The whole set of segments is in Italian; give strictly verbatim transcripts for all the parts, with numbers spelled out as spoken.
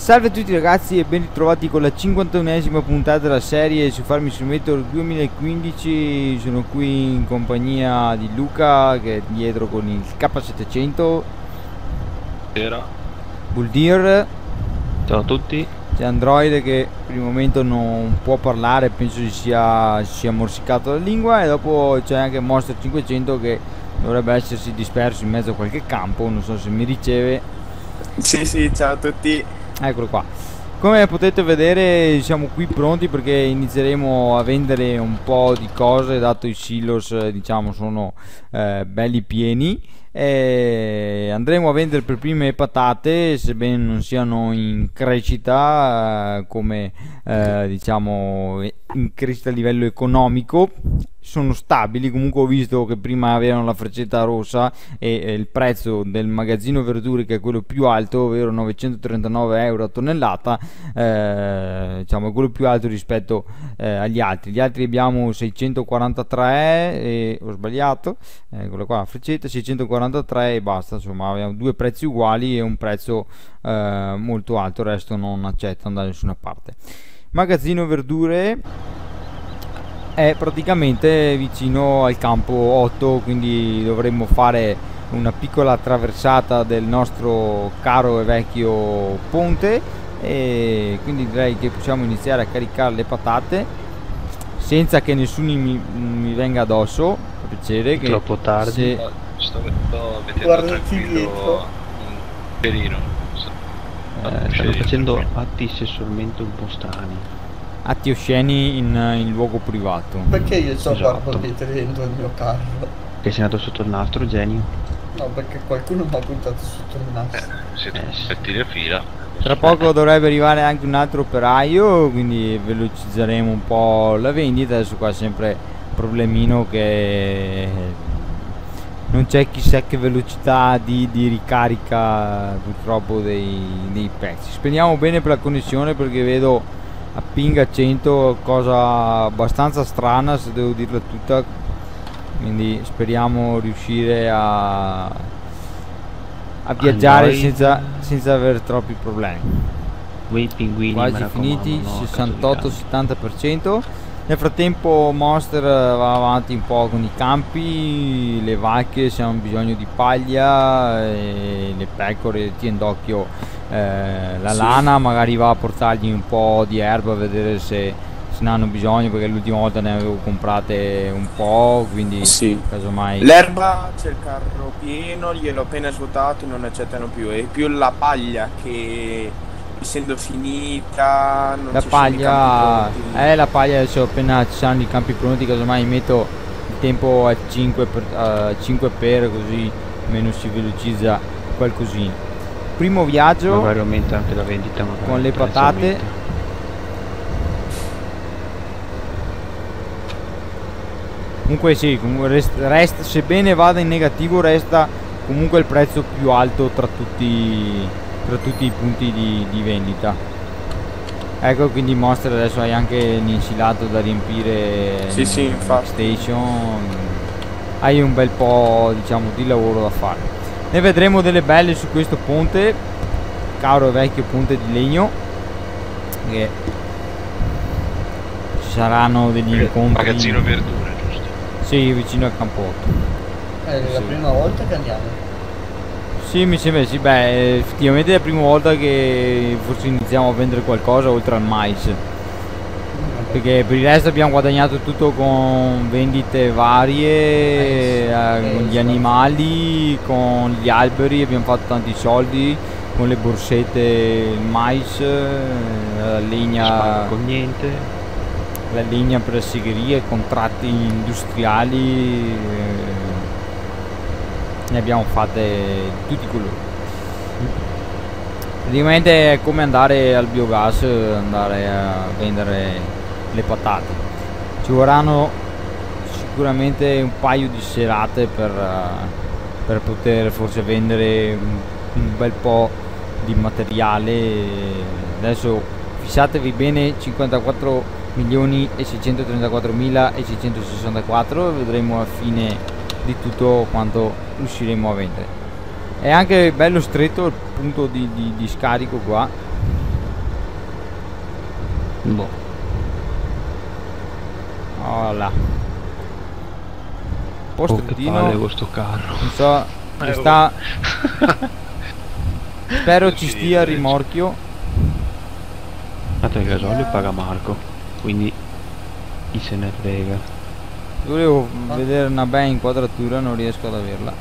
Salve a tutti ragazzi e ben ritrovati con la cinquantunesima puntata della serie su Farming Simulator duemilaquindici. Sono qui in compagnia di Luca che è dietro con il K settecento. Buonasera. Bulldeer. Ciao a tutti. C'è Android che per il momento non può parlare, penso si sia, si sia morsicato la lingua. E dopo c'è anche Monster cinquecento che dovrebbe essersi disperso in mezzo a qualche campo, non so se mi riceve. Sì sì, ciao a tutti. Eccolo qua. Come potete vedere siamo qui pronti perché inizieremo a vendere un po' di cose, dato i silos diciamo sono eh, belli pieni, e andremo a vendere per prime le patate, sebbene non siano in crescita eh, come eh, diciamo in crescita a livello economico. Sono stabili, comunque ho visto che prima avevano la freccetta rossa e eh, il prezzo del magazzino verdure, che è quello più alto, ovvero novecentotrentanove euro a tonnellata, eh, diciamo è quello più alto rispetto eh, agli altri. Gli altri abbiamo seicentoquarantatré e ho sbagliato, eccolo qua la freccetta, seicentoquarantatré e basta, insomma abbiamo due prezzi uguali e un prezzo eh, molto alto, il resto non accettano da nessuna parte. Magazzino verdure è praticamente vicino al campo otto, quindi dovremmo fare una piccola traversata del nostro caro e vecchio ponte, e quindi direi che possiamo iniziare a caricare le patate senza che nessuno mi, mi venga addosso. Per piacere, che troppo tardi. Se... Sto, sto vedendo Guarda tranquillo un perino. Eh, stanno facendo atti sessualmente un po' strani. atti osceni in, in luogo privato. Perché io so Esatto. barbollette dentro il mio carro? Che sei andato sotto il nastro, genio? No, perché qualcuno mi ha buttato sotto il Eh, nastro. siete Eh, sì. petti le fila. Tra poco dovrebbe arrivare anche un altro operaio, quindi velocizzeremo un po' la vendita. Adesso qua è sempre problemino che non c'è chissà che velocità di, di ricarica purtroppo dei, dei pezzi. Speriamo bene per la connessione, perché vedo a ping a cento, cosa abbastanza strana se devo dirla tutta, quindi speriamo riuscire a, a viaggiare Android. senza, senza avere troppi problemi. Quei pinguini Quasi mi raccomando, finiti, no, sessantotto settanta per cento. Nel frattempo Monster va avanti un po' con i campi, le vacche se hanno bisogno di paglia, e le pecore tieni d'occhio eh, la Sì. lana, magari va a portargli un po' di erba a vedere se, se ne hanno bisogno, perché l'ultima volta ne avevo comprate un po', quindi Sì. casomai L'erba c'è il carro pieno, gliel'ho appena svuotato e non accettano più. È più la paglia che, essendo finita, non la ci sono i paglia campi pronti. eh la paglia adesso appena ci saranno i campi pronti, casomai metto il tempo a cinque per, a cinque per, così almeno si velocizza qualcosina. Primo viaggio Magari aumenta anche la vendita, magari con le il prezzo patate. aumenta. Comunque sì, comunque resta, resta, sebbene vada in negativo, resta comunque il prezzo più alto tra tutti, tra tutti i punti di, di vendita. Ecco, quindi Monster adesso hai anche l'insilato da riempire. Sì, sì, in infatti. station, hai un bel po' diciamo di lavoro da fare. Ne vedremo delle belle su questo ponte, caro e vecchio ponte di legno, che ci saranno degli incontri. Magazzino verdure, giusto? Sì, vicino al campo otto. È la Sì. prima volta che andiamo. Sì, mi sembra, sì, beh, effettivamente è la prima volta che forse iniziamo a vendere qualcosa oltre al mais, perché per il resto abbiamo guadagnato tutto con vendite varie, eh, con gli animali, con gli alberi, abbiamo fatto tanti soldi, con le borsette, il mais, eh, la Sparo legna, con niente. la legna per le segherie, contratti industriali, eh, ne abbiamo fatte di tutti i colori. Praticamente è come andare al biogas, andare a vendere le patate. Ci vorranno sicuramente un paio di serate per, uh, per poter forse vendere un, un bel po' di materiale. Adesso fissatevi bene, cinquantaquattro milioni e seicentotrentaquattromila e seicentosessantaquattro, vedremo alla fine di tutto quanto riusciremo a vendere. È anche bello stretto il punto di, di, di scarico qua, Boh. Oh là. Un po' Oh, che palle strettino. questo carro. Non so. Eh, Sta... Spero ci Sì, stia il sì. rimorchio. Tanto il gasolio paga Marco, quindi chi se ne frega. Volevo vedere una bella inquadratura, non riesco ad averla.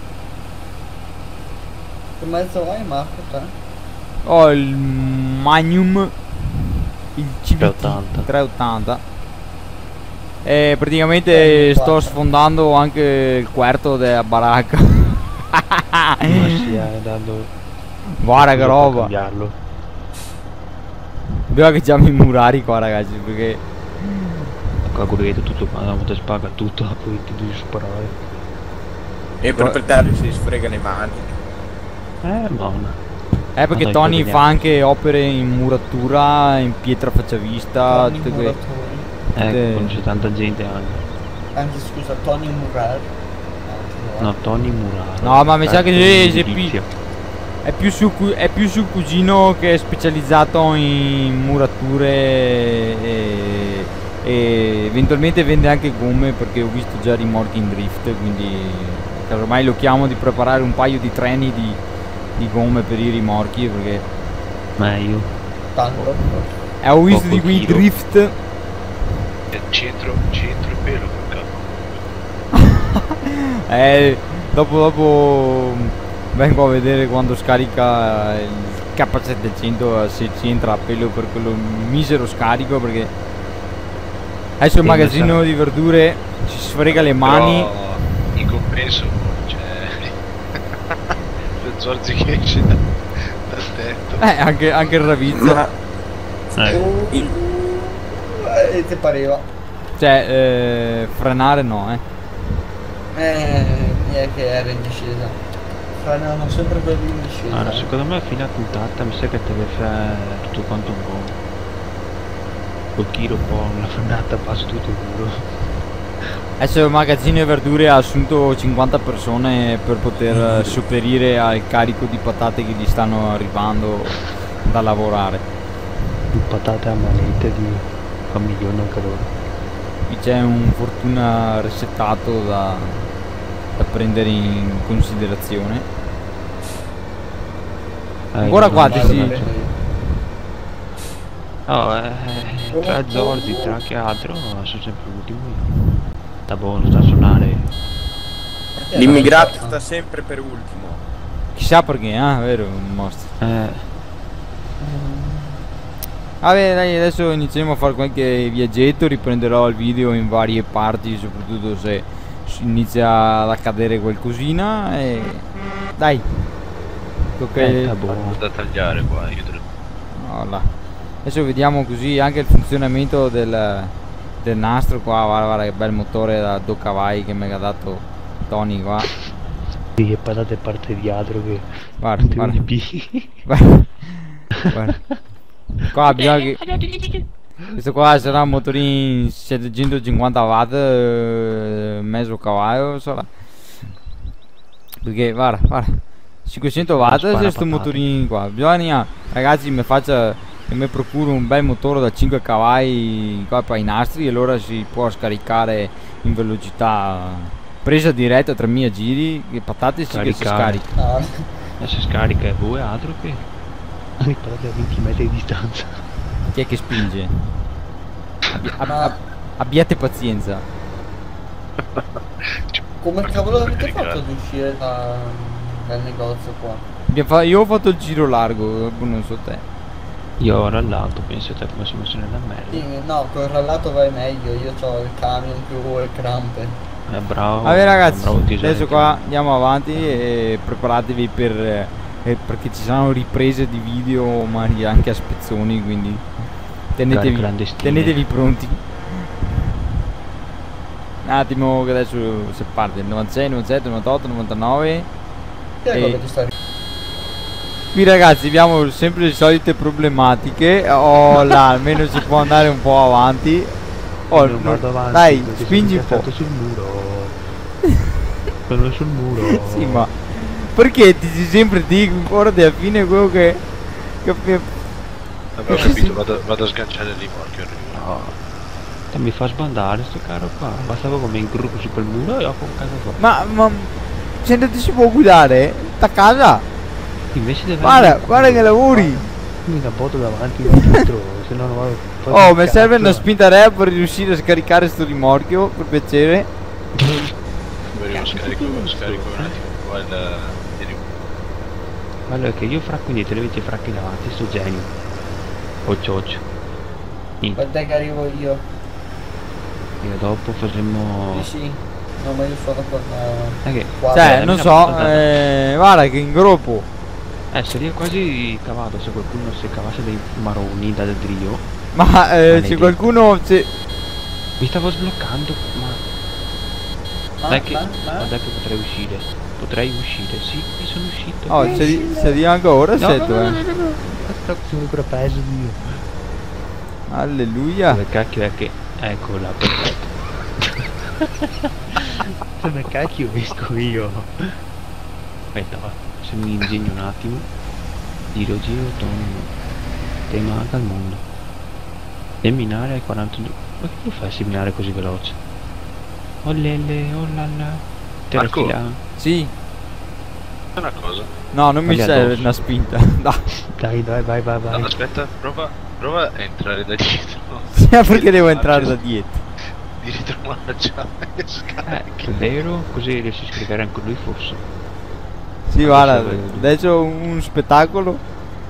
Che mezzo hai Marco te? Ho il Magnum, il C V T trecentottanta. trecentottanta. E praticamente sto sfondando anche il quarto della baracca. Ma stia dando... Guarda che per roba. cambiarlo. Dobbiamo che già i murari qua, ragazzi, perché Qua correte tutto qua, la moto spaga tutto, poi ti devi superare. E il proprietario si sfrega le mani. Eh, buona. Eh, perché dai, Tony poi fa anche opere in muratura, in pietra facciavista, Tony tutte que- Muratori. Eh, Sì. conosce tanta gente anche. Anzi scusa, Tony Murar. No, Tony Muraro. No, ma mi sa che Tony se- se edilizia. È più, su, cu- è più sul cugino che è specializzato in murature e, e eventualmente vende anche gomme, perché ho visto già rimorchi in drift, quindi ormai lo chiamo di preparare un paio di treni di, di gomme per i rimorchi, perché Meglio. Tanto. eh, ho visto Poco di quei chilo. drift. E centro, centro e pelo quel capo. Eh, dopo dopo vengo a vedere quando scarica il K settecento, se ci entra a pelo per quello misero scarico, perché adesso il Sì, magazzino lo so. di verdure ci sfrega le mani. Però in compenso c'è lo Zorzi che esce da- dal tetto. Eh, anche, anche il Ravizza. Ma Eh, Uh, il- E ti pareva. Cioè, eh, frenare no, eh. Eh, mi è che era in discesa. Frenano sempre quelli in discesa. allora, secondo me a fine puntata mi sa che deve fare tutto quanto un po'. Col tiro un po', la frenata passa tutto duro. Adesso il magazzino di verdure ha assunto cinquanta persone per poter eh, sopperire al carico di patate che gli stanno arrivando da lavorare. Più patate a manette di famiglione anche loro. Qui c'è un fortuna resettato da, da prendere in considerazione. Eh, Ancora io qua non ti so, si- non so. Oh, eh, tra Zorzi, tra che altro, sono sempre l'ultimo io. Da buono, sta a suonare. l'immigrato sta sempre per ultimo. Chissà perché, eh, vero, un mostro. Eh, Vabbè, dai, adesso inizieremo a fare qualche viaggetto, riprenderò il video in varie parti, soprattutto se s- inizia ad accadere qualcosina e... Dai! Tocca... eh, sta buono. Da tagliare qua, io te lo... Voilà. Adesso vediamo così anche il funzionamento del, del nastro qua, guarda, guarda che bel motore da due cavalli che mi ha dato Tony qua. Sì, e patate parte dietro che Guarda, non ti guarda. voglio più. Guarda. Guarda. Qua bisogna che... Questo qua sarà un motorino settecentocinquanta watt, eh, mezzo cavallo, sarà. Perché guarda, guarda, cinquecento watt Spara c'è questo patate. motorino qua. Bisogna, ragazzi, mi faccia, che mi procuro un bel motore da cinque cavalli qua per i nastri, e allora si può scaricare in velocità, presa diretta tra mille giri, che patate sì che si Caricare. scarica. Ah, E se scarica e voi altro che le patate a venti metri di distanza. Chi è che spinge? Abbi- ab- Ma- ab- abbiate pazienza. come cavolo avete fatto ad uscire da, dal negozio qua? Abbiamo fa- io ho fatto il giro largo, non so te. Io ho rallato, penso te come sono messo nella merda. Sì, no, col rallato vai meglio, io ho il camion più le crampe. Eh, bravo. Vabbè ragazzi, bravo Tisani, adesso qua andiamo avanti e preparatevi per, eh, perché ci saranno riprese di video magari anche a spezzoni, quindi tenetevi, clandestine. tenetevi pronti. Un attimo che adesso si parte, il novantasei, novantasette, novantotto, novantanove. Chi è E- quello che sta Qui ragazzi abbiamo sempre le solite problematiche. Oh là, almeno si può andare un po' avanti. Oh, non no, vado avanti, dai, perché spingi un sono po'. incazzato sul muro. Sono sul muro. Sì, ma perché ti si sempre dico ancora alla fine quello che, che Vabbè, ho capito, vado, vado a sganciare lì, porca. No. Te mi fa sbandare sto carro qua. Basta proprio mi incruco su quel muro e ho con casa qua. Ma, ma se non ti si può guidare? Da casa? Invece deve Guarda, guarda che lavori. mi da botto davanti e dietro, se no non vado. Oh, mi serve una spinta re per riuscire a scaricare sto rimorchio, per piacere. Lo scarico, lo scarico un attimo qua il... il- Allora che io fracco indietro e invece fracchi davanti, sto genio. Occhio occhio. Niente. Guarda che arrivo io. E dopo faremo. Sì, sì. No, ma io sono con... Eh, che? qua. Cioè, Vabbè, non la so, puntata. eh, guarda che in gruppo. Eh, sarebbe quasi cavato se qualcuno si cavasse dei maroni da drio. Ma eh, Maledetto. c'è qualcuno. c'è- Mi stavo sbloccando, ma. Ma, dai che. ma, ma? ma dai che potrei uscire. Potrei uscire, sì, mi sono uscito. Oh, c'è di, c'è di ancora, no, sento, no, no, eh. no, no, no. Aspetta, sono ancora peso Dio. Alleluia. Dove cacchio è che. Eccola, perfetto. Dove cacchio esco io? Aspetta, va. Se mi ingegno un attimo. Giro giro, tono. Te manca il mondo. Seminare ai quarantadue. Ma che lo fai a seminare così veloce? Oh lele, oh la la. Te la Marco. fila. Sì. Una cosa. No, non mi Taglia serve addosso. una spinta. Dai. Dai, dai, vai, vai, vai. No, aspetta, prova, prova a entrare da dietro. Sì, perché devo entrare da dietro? Di ritromarcia e Eh, scarichi. è vero? Così riesci a scrivere anche lui forse. Sì, guarda, Adesso vedo. adesso un spettacolo.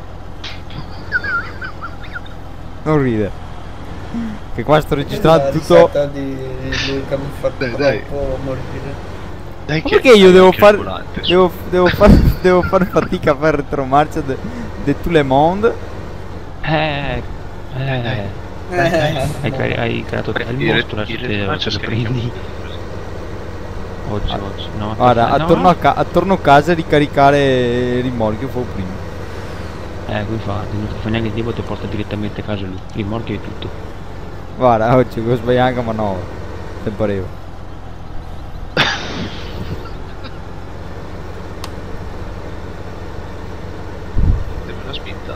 Non ride. Che qua sto registrando La tutto. risata di di Luca mi fa Dai, dai. troppo morire. Dai, Ma perché io devo anche il fare. volante, su. Devo, devo fare. Devo fare fatica a fare retromarcia de, de tout le monde. Eh, eh. Eh, Hai, cre- hai creato te il Il mostro, ret- il adesso te retromarcia te lo scarica prendi. così. Oggi, oggi. No, Guarda, aspetta, attorno no. a, ca- attorno a casa ricaricare il rimorchio fu prima. Eh, qui infatti, non ti fa neanche tempo, ti porta direttamente a casa lui. Il morchio e tutto. Guarda, oggi ho sbagliato anche manovra. Te pareva. Deve una spinta.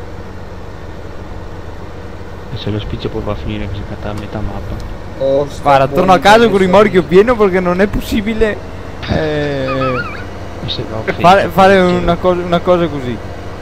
E se lo spiccio poi va a finire che si catta a metà mappa. oh, sta Guarda, torno a buono casa con il questo. rimorchio pieno perché non è possibile eh, E se va a fare, finire, fare cioè, una, cosa, una cosa così.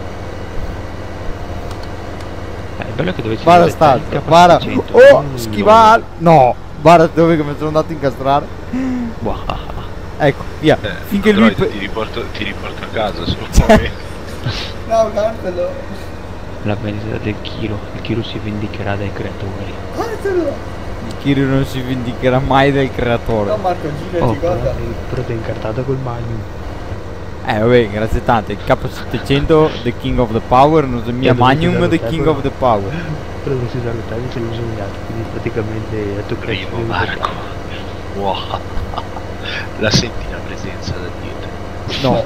eh, è bello che dovessi Guarda usare sta, il K guarda. seicento, Oh, non schivare. No, guarda dove che mi sono andato a incastrare. lo- Buah. Ecco, via. Eh, Finché lui... Android, pe- ti, riporto, ti riporto a casa se lo vuoi. No, guardalo. La vendita del Kiro. Il Kiro si vendicherà dai creatori. Guardalo. Il Kiro non si vendicherà mai del creatore. No, Marco, girati, Oh, guarda. però, però ti è incartata col Magnum. Eh vabbè, grazie tante. Il K settecento, The King of the Power, non so mia Eh, dove Magnum, si dà The lo King tempo? of the Power. Però dove si salutare se lo uso gli altri. Quindi praticamente a tu Primo Marco. Wow. La senti la presenza da dietro. No.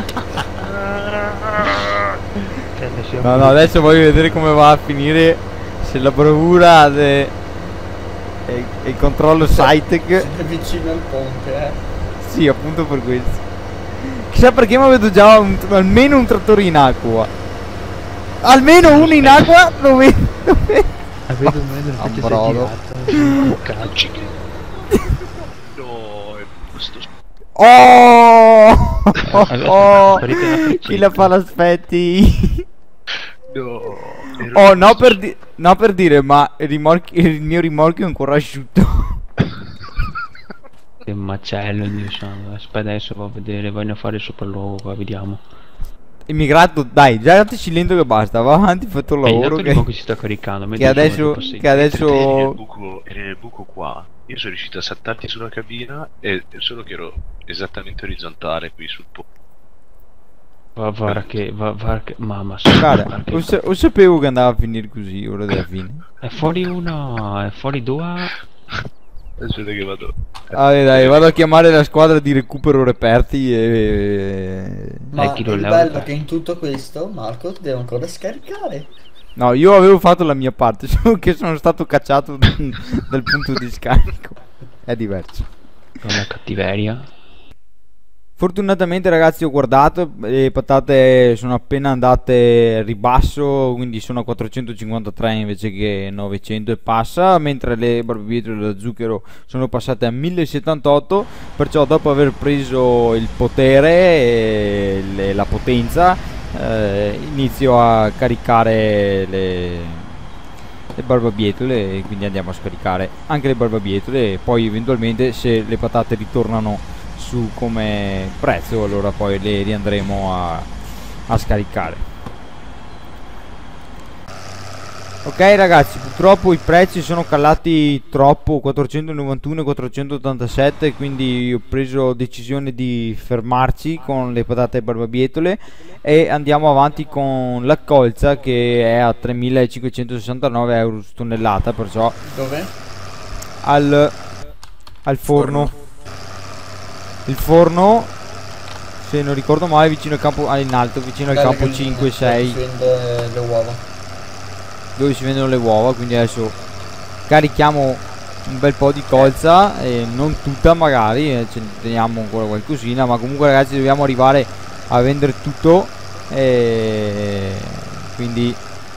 Eh, No, no, adesso voglio vedere come va a finire. Se la bravura de... e, e il controllo Cytec. Sei vicino al ponte, eh. Sì, appunto per questo. Chissà perché ma vedo già un- almeno un trattore in acqua. Almeno uno in acqua dove... dove... Avevo meno Ah, invece brodo. sei girato. Caccio. No, è questo. Oh! Allora, Oh! sparite la freccetta. Chi la fa l'aspetti? No. ero Oh, in no questo- per, di- no per dire, ma il, rimorchio- il mio rimorchio è ancora asciutto. Che macello, Dio santo. Aspetta, adesso vado a vedere, voglio fare il sopralluogo qua, vediamo. Immigrato, dai, già dateci lento che basta, va avanti, fatto il E lavoro intanto che, il che si sta caricando. che mentre sono adesso, tipo sei. che Eri nel adesso, buco, eri nel buco qua. Io sono riuscito a saltarti sulla cabina e solo che ero esattamente orizzontale qui sul po'. Va, guarda che, va, guarda che, mamma, guarda, guarda che- lo, sa- lo sapevo che andava a finire così, ora della fine. è fuori una, è fuori due. Aspetta che vado. Vabbè, dai, vado a chiamare la squadra di recupero reperti e... Ma Eh, chi lo il leva? bello è che in tutto questo, Marco, ti devo ancora scaricare. No, io avevo fatto la mia parte, solo che sono stato cacciato dal punto di scarico. È diverso. Con la cattiveria. Fortunatamente ragazzi ho guardato, le patate sono appena andate a ribasso, quindi sono a quattrocentocinquantatré invece che novecento e passa, mentre le barbabietole da zucchero sono passate a millesettantotto, perciò dopo aver preso il potere e le- la potenza, eh, inizio a caricare le, le barbabietole e quindi andiamo a scaricare anche le barbabietole e poi eventualmente se le patate ritornano su come prezzo allora poi le riandremo a, a scaricare. Ok ragazzi, purtroppo i prezzi sono calati troppo, quattrocentonovantuno e quattrocentottantasette, quindi ho preso decisione di fermarci con le patate barbabietole e andiamo avanti con la colza che è a tremilacinquecentosessantanove euro su tonnellata, perciò Dove? al, al forno. Il forno, se non ricordo male, vicino al campo, ah, in alto, vicino al Dalle campo galline, cinque dove sei, si vende le uova. dove si vendono le uova. Quindi adesso carichiamo un bel po' di colza, e non tutta magari, eh, ce ne teniamo ancora qualcosina, ma comunque ragazzi dobbiamo arrivare a vendere tutto, e quindi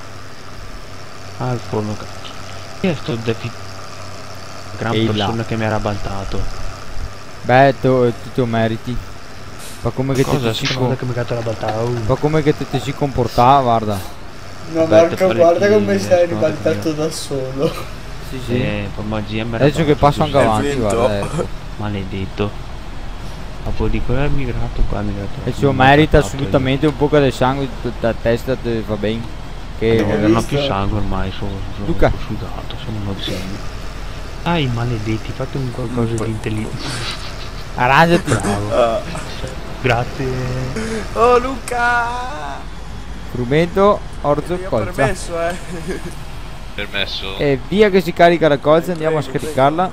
Al forno. Chi è sto defi... gran Ehi là. persona che mi era baltato? beh, tu tu te lo meriti. Ma come che te Cosa? ti si Seconda com- che mi cazzo la baltava? Uh. ma come che te ti si comportava, guarda. No, Vabbè, Marco, te guarda fare come chi- sei seconda ribaltato che da solo. Sì sì. Eh, poi magia mi era Adesso che baltato passo anche così. avanti, vento. guarda, ecco. Maledetto. Dopo dico, è migrato qua, è migrato E là. ce lo Non ho merita trattato assolutamente un po' del sangue da da testa, te fa bene. io. Che Non ho visto? più sangue ormai, sono, sono Luca. sudato, sono uno zen. Dai, maledetti, fate un qualcosa di intelligente. arrangiati. Bravo. Ah. Grazie. Oh Luca! Frumento, orzo, Io ho colza. permesso, eh. Permesso. E via che si carica la colza, andiamo a scaricarla.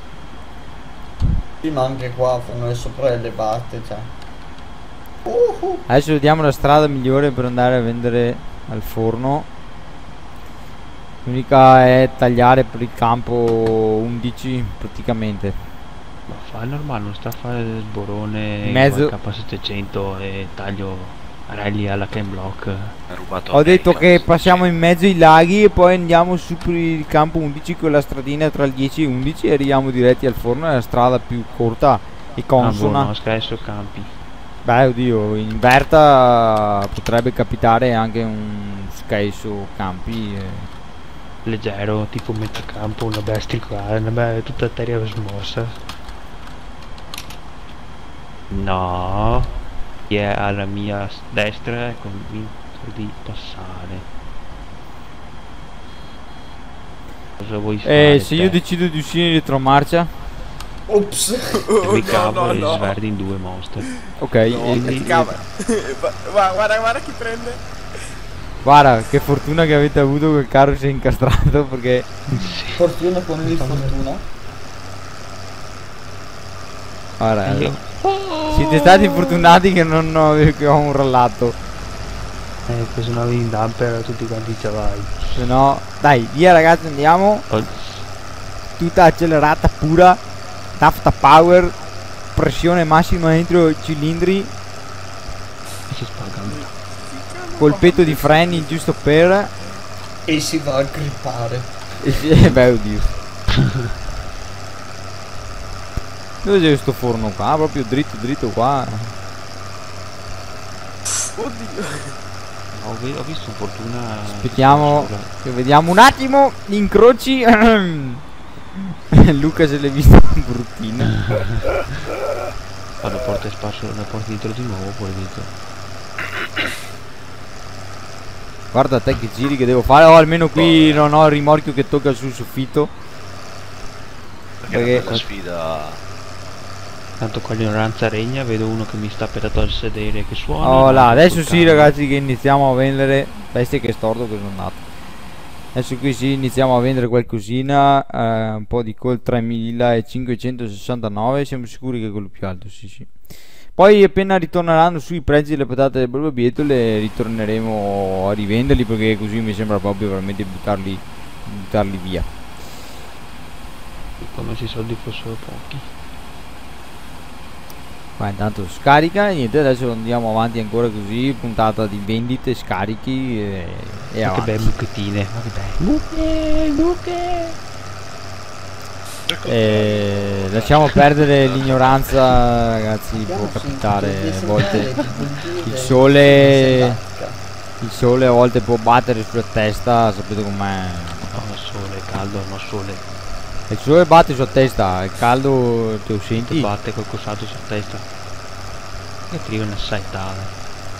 Sì, ma anche qua fanno le sopraelevate, cioè. Uhu. Adesso vediamo la strada migliore per andare a vendere al forno. L'unica è tagliare per il campo undici praticamente. Ma fa normale, non sta a fare il sborone In mezzo- K settecento e taglio rally alla Ken Block. Ha rubato Ho a detto me, che sì, passiamo sì. in mezzo ai laghi e poi andiamo su per il campo undici con la stradina tra il dieci e undici e arriviamo diretti al forno, è la strada più corta e Ah, consona. buono, scasso campi. Beh, oddio, in Verta potrebbe capitare anche un scaesso campi. eh. Leggero, tipo metà campo, una bestia qua, una be- tutta terra smossa. No, chi è alla mia s- destra è convinto di passare. Cosa vuoi fare? E se io te? decido di uscire in retromarcia, Ops. Oh, mi no, cavo no, e no. sverdi in due monster. ok, No, e- che e- cavolo. Guarda, guarda, guarda chi prende. guarda che fortuna che avete avuto che il carro si è incastrato perché Fortuna con l'infortuna. guarda, Io- siete stati fortunati che non ho, che ho un rallato, Eh, che sono in damper tutti quanti ce l'hai. se no dai via ragazzi, andiamo Oh, tutta accelerata pura, nafta power, pressione massima dentro i cilindri, si spagando. colpetto di freni giusto per E si va a grippare. e si- eh, beh oddio. Dove c'è questo forno qua? Ah, proprio dritto dritto qua. Oddio. Ho, vi- ho visto fortuna. Aspettiamo sulla- che vediamo un attimo gli incroci. Luca se l'è visto bruttino. Vado porta e spasso la porta dietro di nuovo, poi dietro. Guarda te che giri che devo fare. Oh, almeno qui non ho il rimorchio che tocca sul soffitto. Perché Perché- questa sfida. Tanto qua l'ignoranza regna, vedo uno che mi sta per dato al sedere che suona. Oh là, l'altro adesso sul sì cambio. ragazzi che iniziamo a vendere. Bestie che storto che sono nato. Adesso qui sì iniziamo a vendere qualcosina. eh, Un po' di col tremilacinquecentosessantanove. Siamo sicuri che è quello più alto, sì sì. Poi appena ritorneranno sui prezzi delle patate delle barbabietole ritorneremo a rivenderli, perché così mi sembra proprio veramente buttarli, buttarli via. Come se i soldi fossero pochi. Qua intanto scarica e niente, adesso andiamo avanti ancora così, puntata di vendite, scarichi e, e Ma che avanti. belle mucchettine, ma che belle. Mucche, mucche. E lasciamo perdere l'ignoranza, ragazzi, può capitare a volte. Il sole, il sole a volte può battere sulla testa, sapete com'è. No, sole, caldo, no sole. Il sole batte sulla testa, il caldo te lo Ti senti? batte qualcos'altro sulla testa. E ti arriva una saitata.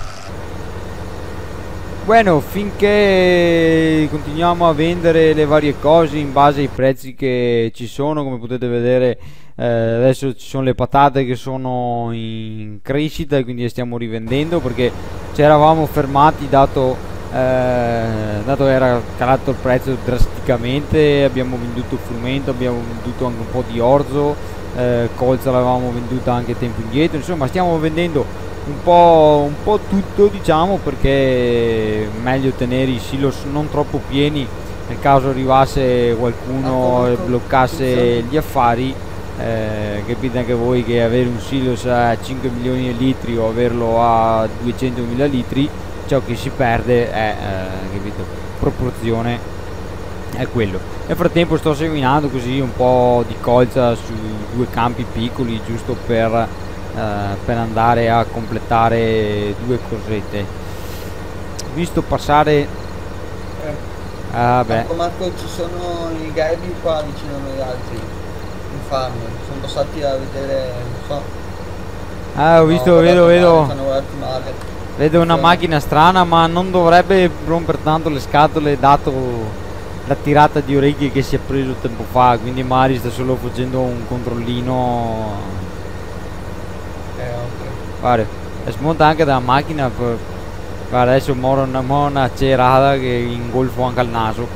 Bueno, finché continuiamo a vendere le varie cose in base ai prezzi che ci sono, come potete vedere eh, adesso ci sono le patate che sono in crescita e quindi le stiamo rivendendo perché ci eravamo fermati dato, eh, dato era calato il prezzo drasticamente, abbiamo venduto frumento, abbiamo venduto anche un po' di orzo, eh, colza l'avevamo venduta anche tempo indietro, insomma stiamo vendendo un po', un po' tutto, diciamo, perché è meglio tenere i silos non troppo pieni nel caso arrivasse qualcuno e bloccasse gli affari. Eh, capite anche voi che avere un silos a cinque milioni di litri o averlo a duecentomila litri, ciò che si perde è eh, capito, proporzione è quello. Nel frattempo sto seminando così un po' di colza su due campi piccoli giusto per Uh, per andare a completare due cosette. Visto passare Eh. ah beh Marco, Marco, ci sono i gabbi qua vicino a noi altri in farm. Sono passati a vedere, non so. ah ho visto, no, vedo guardate vedo male, ci hanno guardato male. vedo una Sì. macchina strana, ma non dovrebbe rompere tanto le scatole dato la tirata di orecchie che si è preso tempo fa, quindi Mari sta solo facendo un controllino. Eh, ok. Guarda, e smonta anche dalla macchina per... Guarda, adesso moro una, mo una cerata che ingolfo anche al naso.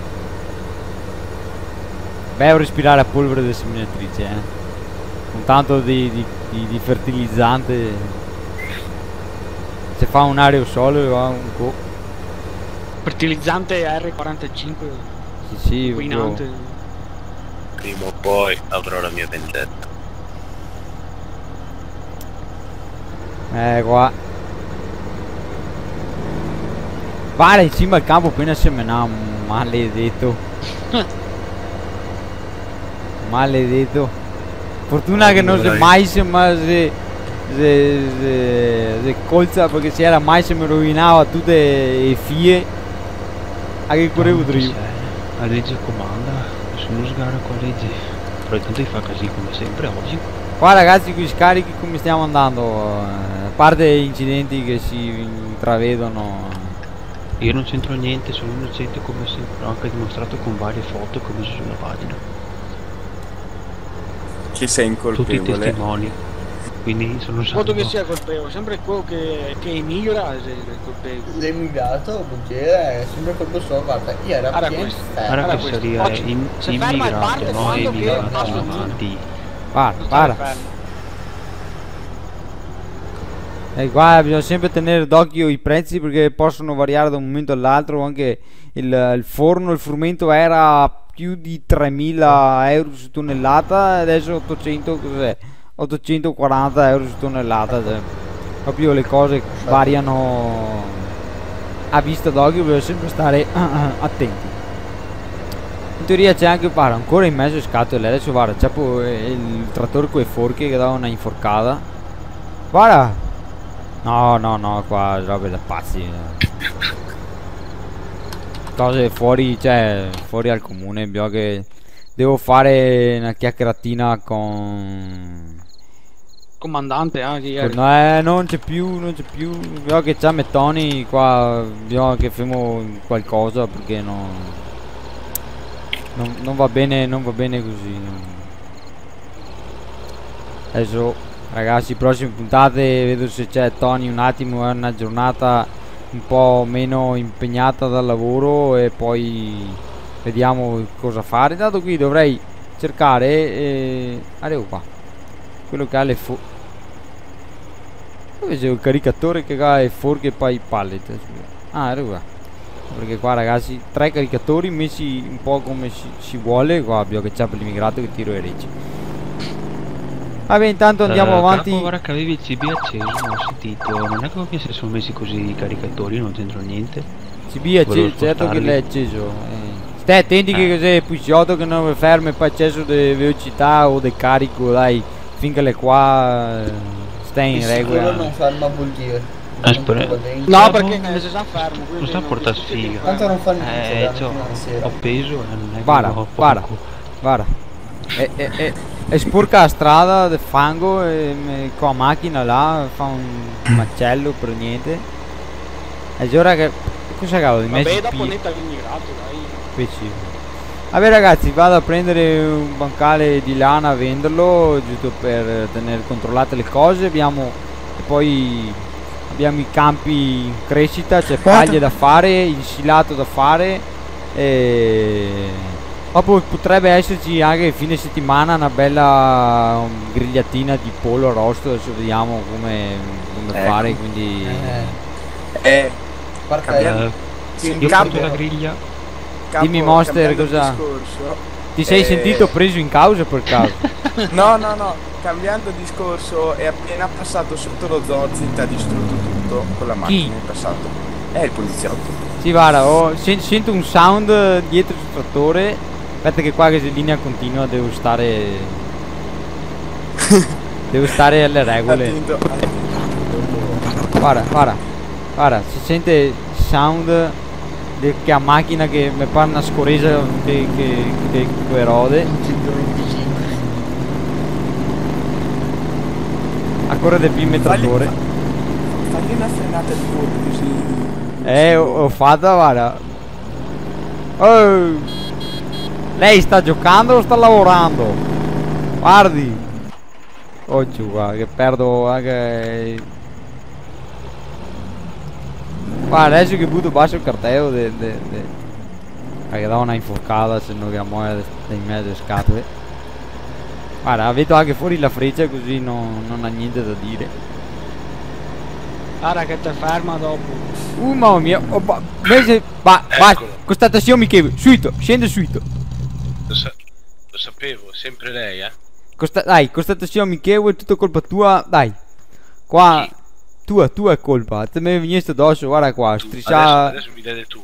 Beh, respirare a polvere di seminatrice, eh. Con tanto di, di, di, di fertilizzante. Se fa un aerosolo va un po'. Fertilizzante R quarantacinque, Sì, sì, proprio- inquinante. Prima o poi avrò la mia vendetta. Eh, qua. Guarda, in cima al campo appena seminava, maledetto. Maledetto. Fortuna che non si mais, ma se, se, se, se colza, perché se era mais mi rovinava tutte le fie. A che correvo io. La legge comanda, nessuno sgara con la legge. Però intanto ti fa così come sempre oggi. Qua ragazzi, qui scarichi come stiamo andando, eh, a parte incidenti che si intravedono. Io non c'entro niente, sono innocente come sempre, ho anche dimostrato con varie foto come sulla pagina. Che sei Tutti i incolpevole. testimoni. Quindi sono Foto salvo. che sia colpevole, sempre quello che, che emigra è colpevole. L'emigrato, Buggera, è sempre colpo suo, guarda, io era Guarda pieno questo. fermo. Guarda che questo. saria Oggi in, si ferma e immigrato, parte no? quando che Emigrato passa il avanti. Guarda, Non guarda. stai fermo. E qua bisogna sempre tenere d'occhio i prezzi perché possono variare da un momento all'altro. Anche il, il forno, il frumento era più di tremila euro su tonnellata, adesso ottocento, cos'è? ottocentoquaranta euro su tonnellata. Cioè, proprio le cose variano a vista d'occhio, bisogna sempre stare attenti. In teoria c'è anche, guarda, ancora in mezzo a scatole. Adesso guarda, c'è po- il trattore con le forche che dava una inforcata. Guarda. No, no, no, qua robe da pazzi. Cose fuori, cioè, fuori al comune. Bisogna che devo fare una chiacchieratina con... Comandante anche ieri. No, eh, non c'è più, non c'è più. Bisogna che c'ha Mettoni qua. Bisogna che facciamo qualcosa perché no, non, non va bene, non va bene così. Adesso ragazzi, prossime puntate vedo se c'è Tony un attimo, è una giornata un po' meno impegnata dal lavoro e poi vediamo cosa fare. Dato qui dovrei cercare e... arrivo qua. Quello che ha le fo... dove c'è il caricatore che ha le forche e poi i pallet? Ah, arrivo qua. Perché qua ragazzi, tre caricatori messi un po' come si, si vuole. Qua abbiamo che c'è per l'immigrato che tiro e ricci. Vabbè, intanto andiamo Eh, avanti. Capo, guarda che avevi il C B acceso, non ho sentito. Non è che si sono messi così i caricatori, non c'entro niente. C B è Volevo acceso, certo che spostarli. l'hai acceso. Eh. Stai attenti che Eh. cos'è Pucciotto che non ferma per accesso di velocità o di carico, dai, finché le qua eh, stai in Di sicuro regola. non ferma vuol dire. Ah, Non spero- va dentro. No, Ah, perché boh. si sa fermo. quindi Non sta a non- portare non- sfiga. Tanto non fa niente, Eh, dalla c'ho, mattina alla sera. ho peso e non è che Guarda, ho poco- guarda. Guarda, è, è, è, è sporca la strada del fango e me- con la macchina là fa un macello per niente. È già ora che... Cosa cavolo di Vabbè, mezzo dopo P? netta l'immigrato, dai. Specifico. Vabbè ragazzi, vado a prendere un bancale di lana a venderlo, giusto per tenere controllate le cose. Abbiamo e poi abbiamo i campi in crescita, c'è paglia da fare, il silato da fare e dopo potrebbe esserci anche il fine settimana una bella um, grigliatina di pollo arrosto, adesso vediamo come, come Ecco. fare, quindi Eh, Eh, parte Eh, sì, io capo- porto la griglia. capo, Dimmi, Monster, cambiando cosa- discorso, ti sei eh, sentito preso in causa per caso? No, no, no, cambiando discorso, è appena passato sotto lo Zorzit, ha distrutto tutto con la macchina, è passato. È il poliziotto. Sì, guarda, ho- sen- sento un sound eh, dietro sul trattore. Aspetta che qua che se linea continua devo stare... devo stare alle regole. Attento, attento. Guarda, guarda, guarda, si sente il sound de- che a macchina che mi pare una scoresa che, che, che, che erode. centoventicinque. A correre del primo trattore. Fagli una frenata di colpo così. Eh, ho, ho fatta, guarda. Oh! Lei sta giocando o sta lavorando? Guardi. Oggi qua che perdo anche. Guarda, adesso che butto basso il cartello de, de, de. Perché dà una inforcata se non che muore in mezzo alle scatole. Guarda, vedo anche fuori la freccia così non, non ha niente da dire. Guarda che te ferma dopo. Uh, mamma mia, oh, ba- invece, va, va, Eccolo. constatazione amichevole, subito, scende subito. Lo, sa- lo sapevo, sempre lei, eh? Costa- dai, constatazione amichevole, tutto colpa tua, dai. Qua, Chi? tua, tua è colpa, te me veniste addosso, guarda qua, Tu, striscia. adesso, adesso mi dai del tu.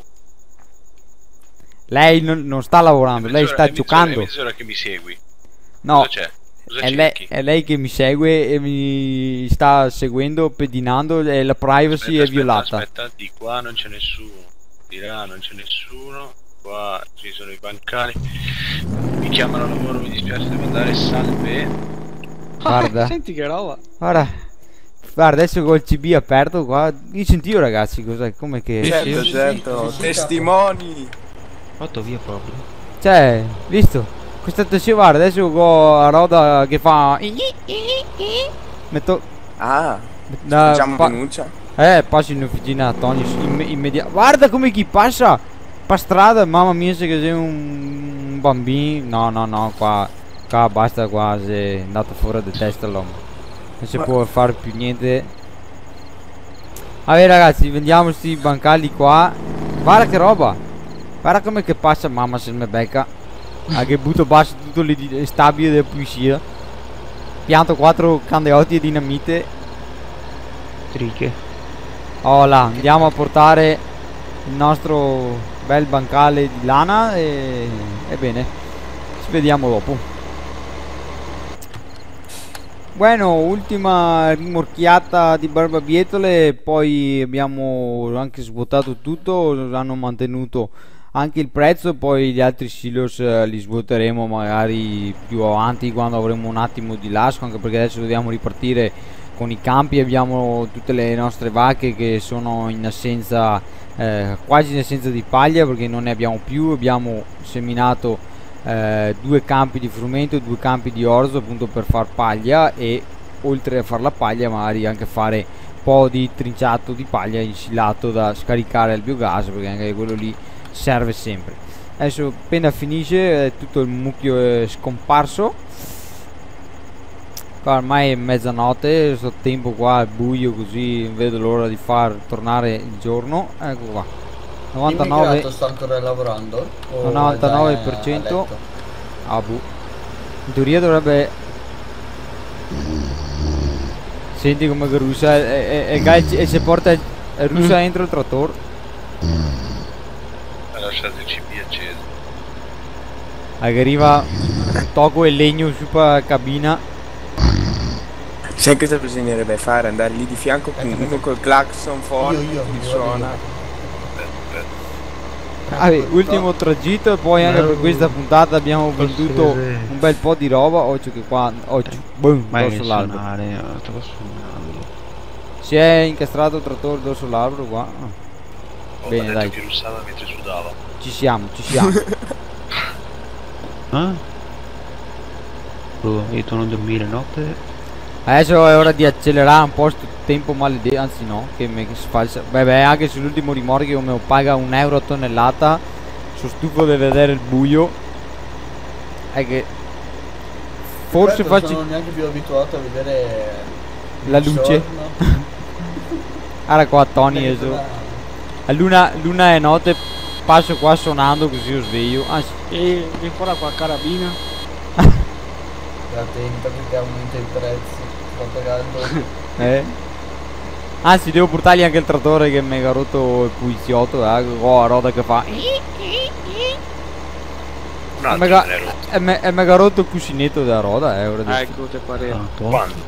Lei non, non sta lavorando, lei Mezz'ora- sta è mezz'ora- giocando. È mezz'ora che mi segui. No, Cosa c'è? Cosa è lei, cerchi? è lei che mi segue e mi sta seguendo, pedinando e la privacy Aspetta, è aspetta, violata. Aspetta, di qua non c'è nessuno, di là non c'è nessuno, qua ci sono i bancali. Mi chiamano a lavoro, mi dispiace, devo andare, salve. Guarda. Senti che roba. Guarda, guarda, adesso col C B aperto qua, io sentivo ragazzi, cos'è, come che... Certo, sì, certo, sì, sì, testimoni. Fatto via proprio. Cioè, visto? Questa tessione, guarda, adesso ho a roda che fa... Metto... Ah, da- facciamo pa- denuncia. Eh, passi in officina a Tony immediato. Guarda come chi passa per strada, mamma mia, se che sei un, un bambino. No, no, no, qua, qua basta, qua sei andato fuori di testa l'uomo. Non si Ma- può fare più niente. Vabbè ragazzi, vendiamo sti bancali qua. Guarda che roba. Guarda come che passa, mamma se me becca. Ah, che butto basso tutto le, di- le stabili della puliscia. Pianto quattro candeotti e dinamite. Triche. Oh là, andiamo a portare il nostro bel bancale di lana e, e bene, ci vediamo dopo. Bueno, ultima rimorchiata di barbabietole, poi abbiamo anche svuotato tutto, hanno mantenuto anche il prezzo, poi gli altri silos eh, li svuoteremo magari più avanti quando avremo un attimo di lasco, anche perché adesso dobbiamo ripartire con i campi. Abbiamo tutte le nostre vacche che sono in assenza, eh, quasi in assenza di paglia perché non ne abbiamo più. Abbiamo seminato eh, due campi di frumento e due campi di orzo appunto per far paglia, e oltre a far la paglia magari anche fare un po' di trinciato di paglia insilato da scaricare al biogas, perché anche quello lì serve sempre. Adesso appena finisce eh, tutto il mucchio è scomparso. Qua ormai è mezzanotte, sto tempo qua è buio, così non vedo l'ora di far tornare il giorno. Ecco qua, novantanove. L'immigrato sta ancora lavorando? O novantanove per è già cento. a letto? Ah, boh. In teoria dovrebbe Senti come che russa e, e, e, e se porta il russa entro il trattore. Ha lasciato il C P acceso. Che arriva tocco e legno su per la cabina. Sai cosa bisognerebbe fare? Andare lì di fianco con uno col clacson forte, Io, io, ti io, suona. Aspetta, aspetta. Vabbè, ultimo tragitto e poi anche per questa puntata abbiamo venduto vedere. un bel po' di roba. Occhio che qua, occhio, boom, Ma è dosso l'albero. suonare, eh, stavo suonando. Si è incastrato il trattore dosso l'albero qua. Ah, Ho Bene, detto dai. che russava mentre sudava. ci siamo, ci siamo. Ah? Oh, io torno a dormire notte. Adesso è ora di accelerare un po' sto tempo maledetto, anzi no, che mi sfalsa. Beh, beh, anche sull'ultimo rimorchio come paga un euro a tonnellata, sono stufo di vedere il buio. È che forse Certo, faccio sono neanche più abituato a vedere la il luce. giorno. Guarda qua Tony Perché adesso. da- A luna, luna e notte passo qua suonando così io sveglio. Anzi, E vieni fuori qua carabina. Stai attento perché aumenta i prezzi. Sto pagando. eh. Anzi devo portargli anche il trattore che mi ha rotto il puliziotto, eh. Oh, la roda che fa. Un E altro mega, me l'è rotto. e me- e mi ha rotto il cuscinetto della roda, eh. Ora adesso. Ecco, te pare. Ah, po'. Quando?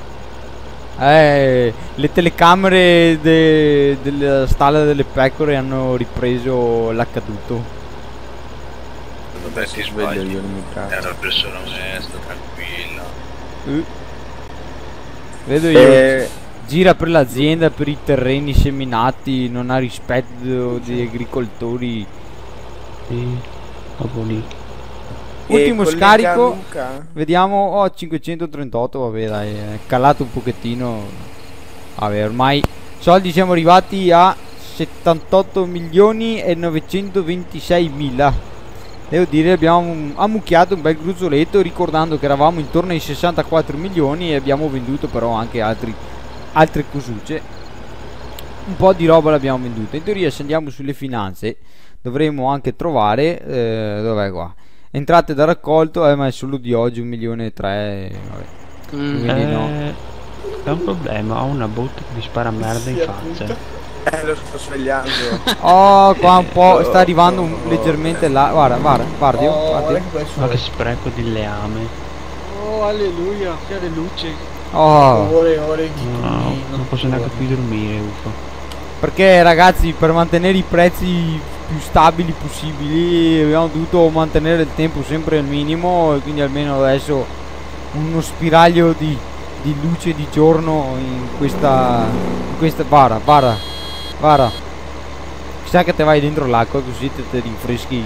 Eh, le telecamere de- della stalla delle pecore hanno ripreso l'accaduto. Vabbè, ti Sveglio sbagli. io il È microfono. una persona onesta, tranquilla. Eh. Vedo io. Eh, Gira per l'azienda, per i terreni seminati, non ha rispetto degli agricoltori. Sì, proprio lì. Ultimo e collega scarico. Luca? Vediamo, oh cinquecentotrentotto, vabbè dai, è calato un pochettino. Vabbè, ormai soldi siamo arrivati a settantotto milioni e novecentoventisei mila. Devo dire abbiamo ammucchiato un bel gruzzoletto, ricordando che eravamo intorno ai sessantaquattro milioni e abbiamo venduto però anche altri, altre cosucce. Un po' di roba l'abbiamo venduta. In teoria se andiamo sulle finanze dovremmo anche trovare, eh, dov'è qua? Entrate da raccolto, eh, ma è solo di oggi un milione e tre. Vabbè. Mm. Quindi no. Eh, è un problema, ho una botte che mi spara merda in Sì, faccia. appunto. Eh, lo sto svegliando. Oh, qua un po' sta arrivando un, leggermente là. Guarda, guarda, guardi, Oh, guardi. guarda che poi Ma che su. spreco di leame. Oh, alleluia, che le luce. Oh, Ore e ore di No, non posso neanche più dormire, uffa. perché ragazzi, per mantenere i prezzi più stabili possibili abbiamo dovuto mantenere il tempo sempre al minimo, e quindi almeno adesso uno spiraglio di, di luce di giorno in questa, in questa bara, bara, bara. Chissà che te vai dentro l'acqua così te, te rinfreschi.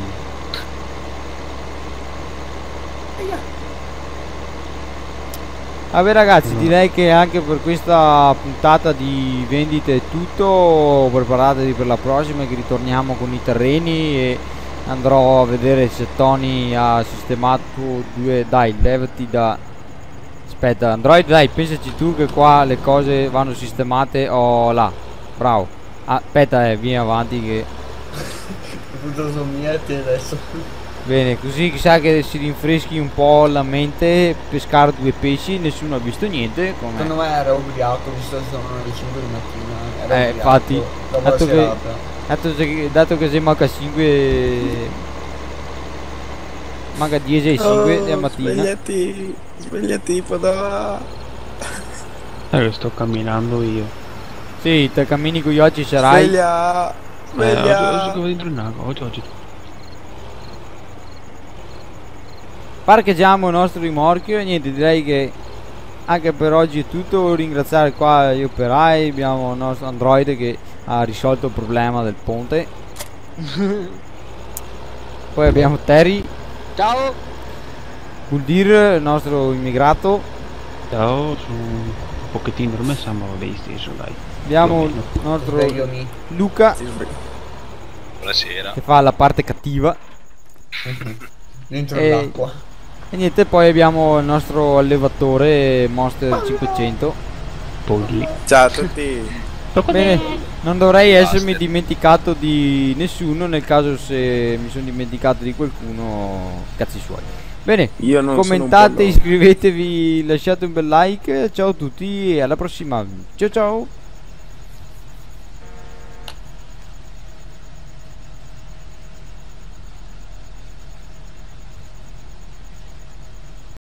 Vabbè ragazzi, direi che anche per questa puntata di vendite è tutto. Preparatevi per la prossima che ritorniamo con i terreni e andrò a vedere se Tony ha sistemato due. Dai, levati da. Aspetta, Android, dai, pensaci tu che qua le cose vanno sistemate. Oh là, bravo. Ah, aspetta, eh, vieni avanti che. Ho potuto sommiarti adesso. Bene, così chissà che si rinfreschi un po' la mente, pescare due pesci, nessuno ha visto niente. Come... Secondo me era ubriaco, visto che sono le cinque di mattina. Era Eh, ubriaco infatti, dopo la dato che- serata. Dato che, dato che siamo a cinque, manca dieci e cinque della mattina. Svegliati, svegliati, Padova. Eh, lo sto camminando io. Sì, te cammini con gli occhi sarai. Sveglia, Eh, oggi, oggi sveglia. che vado dentro in acqua, oggi, oggi. Parcheggiamo il nostro rimorchio e niente, direi che anche per oggi è tutto. Ringraziare qua gli operai, abbiamo il nostro Android che ha risolto il problema del ponte. Poi abbiamo Terry, Ciao. Buldir, il nostro immigrato. Ciao, sono un pochettino rimessa, ma vabbè, stesso, dai. Abbiamo Più o il nostro Svegliami. Luca Si sveglia. Buonasera. che fa la parte cattiva. Dentro E- l'acqua. E niente, poi abbiamo il nostro allevatore Monster cinquecento. Polli. Ciao a tutti. Bene, non dovrei essermi Basta. dimenticato di nessuno, nel caso se mi sono dimenticato di qualcuno, cazzi suoi. Bene, Io non sono un commentate, po' iscrivetevi, lasciate un bel like. Ciao a tutti e alla prossima. Ciao ciao.